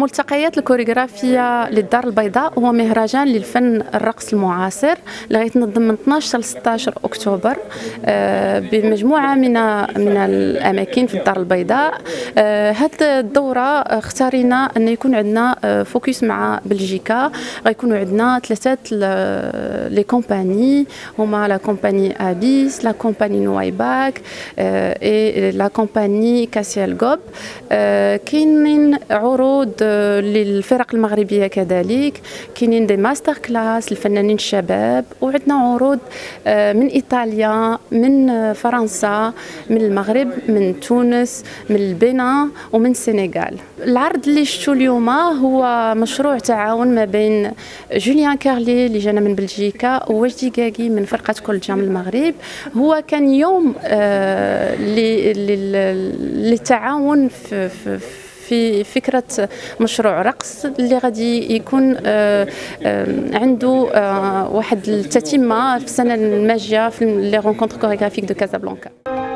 الملتقيات الكوريغرافية للدار البيضاء هو مهرجان للفن الرقص المعاصر اللي غيتنظم من 12 ل 16 أكتوبر بمجموعة من الأماكن في الدار البيضاء. هذه الدورة اختارينا أن يكون عندنا فوكس مع بلجيكا. غيكونوا عندنا ثلاثة لي كومباني، هما لا كومباني أبيس، لا كومباني نوايباك اي لا كومباني كاسيال غوب. كاينين عروض للفرق المغربية كذلك، كاينين دي ماستر كلاس للفنانين الشباب، وعندنا عروض من إيطاليا، من فرنسا، من المغرب، من تونس، من البنان ومن السنغال. العرض اللي شفتو اليوم هو مشروع تعاون ما بين جوليان كارلي اللي جانا من بلجيكا ووجدي كاكي من فرقة كولجا من المغرب. هو كان يوم للتعاون في فكرة مشروع رقص اللي غادي يكون عنده واحد التتمة في السنة الماجية في لي رونكونتر كوريغرافيك دو كازابلانكا.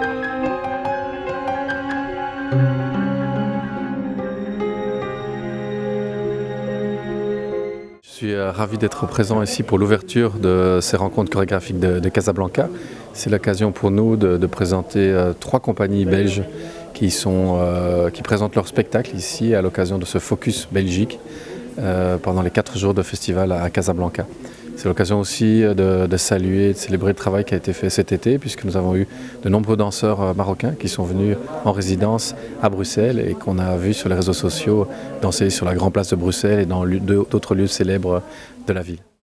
Je suis ravi d'être présent ici pour l'ouverture de ces rencontres chorégraphiques de Casablanca. C'est l'occasion pour nous de présenter trois compagnies belges qui présentent leur spectacle ici à l'occasion de ce Focus Belgique pendant les 4 jours de festival à Casablanca. C'est l'occasion aussi de saluer et de célébrer le travail qui a été fait cet été, puisque nous avons eu de nombreux danseurs marocains qui sont venus en résidence à Bruxelles et qu'on a vu sur les réseaux sociaux danser sur la Grande Place de Bruxelles et dans d'autres lieux célèbres de la ville.